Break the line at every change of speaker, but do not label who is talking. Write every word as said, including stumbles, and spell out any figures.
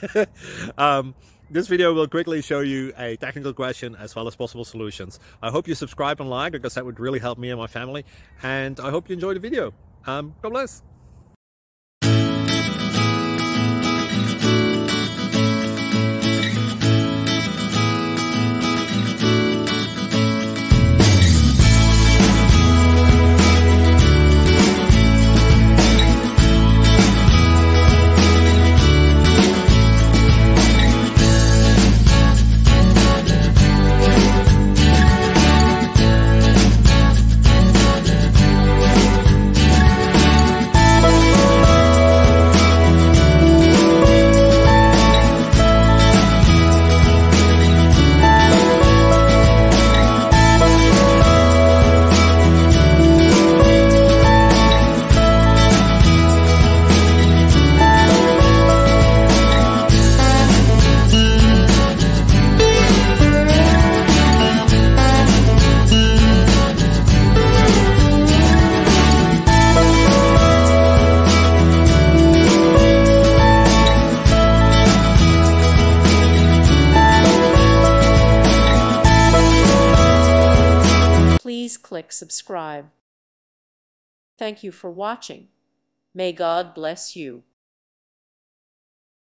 um, this video will quickly show you a technical question as well as possible solutions. I hope you subscribe and like, because that would really help me and my family. And I hope you enjoy the video. Um, God bless.
Please click subscribe. Thank you for watching. May God bless you.